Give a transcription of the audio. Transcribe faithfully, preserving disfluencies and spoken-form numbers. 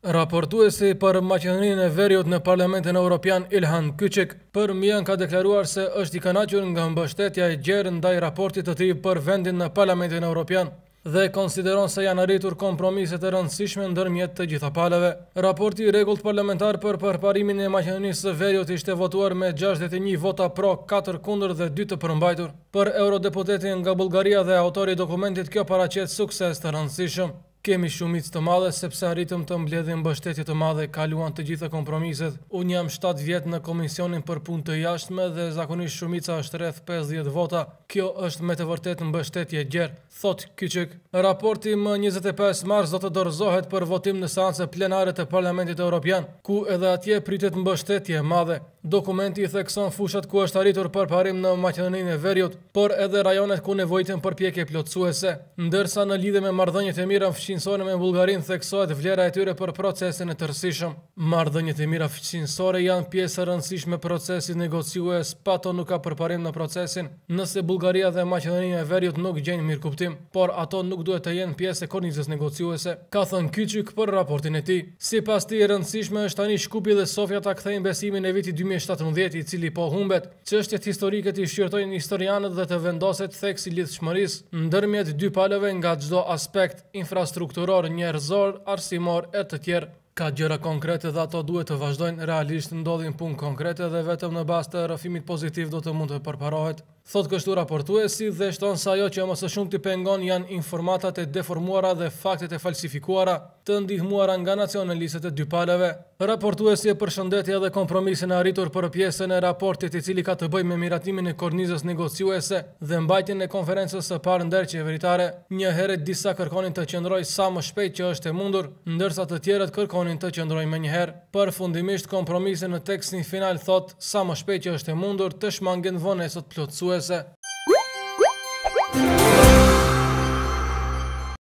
Raportuesi për Maqedoninë e Veriut në Parlamentin Evropian Ilhan Kyçek përmjën ka deklaruar se është i kënaqur nga mbështetja e gjerë ndaj raportit të tij për vendin në Parlamentin Evropian dhe konsideron se janë arritur kompromise të rëndësishme ndërmjet të gjitha palëve. Raporti i rregullt parlamentar për përparimin e Maqedonisë së Veriut ishte votuar me gjashtëdhjetë e një vota pro, katër kundër dhe dy të përmbajtur. Për eurodeputetin nga Bullgaria dhe autori i dokumentit, kjo paraqet sukses të rëndësishëm. Kemi shumicë të madhe sepse arritëm të mbledhim mbështetje të madhe, kaluan të gjitha kompromiset. Unë jam shtatë vjet në Komisionin për Punë të Jashtme dhe zakonisht shumica është rreth pesëdhjetë vota. Kjo është me të vërtetë mbështetje e gjerë, thot Kyçek. Raporti më njëzet e pesë mars do të dorëzohet për votim në seancë plenare të Parlamentit Evropian, ku edhe atje pritet mbështetje e madhe. Dokumenti i thekson fushat ku është arritur përparim në Maqedoninë e Veriut, por edhe rajonet ku nevojiten përpjekje plotësuese, ndërsa në lidhje me marrëdhëniet e mira fqinjësore me Bullgarinë theksohet vlera e tyre për procesin e tërësishëm. Marrëdhëniet e mira fqinjësore janë pjesë e rëndësishme e procesit negociues, pa ato nuk ka përparim në procesin. Nëse Bullgaria dhe Maqedonia e Veriut nuk gjejnë mirëkuptim, por ato nuk duhet të jenë pjesë e kornizës negociuese, ka thënë Kyçek për raportin e tij. Sipas tij, e rëndësishme është tani Shkupi dhe Sofja ta kthejnë besimin e vitit dy mijë e shtatëmbëdhjetë, i cili po humbet. Çështjet historike të shqyrtojnë historianët dhe të vendoset theksi i lidhshmërisë ndërmjet dy palëve nga çdo aspekt infrastrukturor, njerëzor, arsimor e të tjerë. Ka gjëra konkrete dhe ato duhet të vazhdojnë, realisht ndodhin punë konkrete dhe vetëm në bazë të rrëfimit pozitiv do të mund të përparohet. Thot kështu raportuesi dhe shton se ajo që më së shumti pengon janë informatat e deformuara dhe faktet e falsifikuara, të ndihmuara nga nacionalistët e dy palëve. Raportuesi e përshëndeti edhe kompromisin e arritur për pjesën e raportit i cili ka të bëjë me miratimin e kornizës negociuese dhe mbajtjen e konferencës së parë ndërqeveritare. Një herë disa kërkonin të qëndrojë sa më shpejt që është e mundur, ndërsa të tjerët kërkonin të qëndrojnë më njëherë. Përfundimisht kompromisi në tekstin final thot sa më shpejt që është e mundur të shmangen vonesat plotësuese.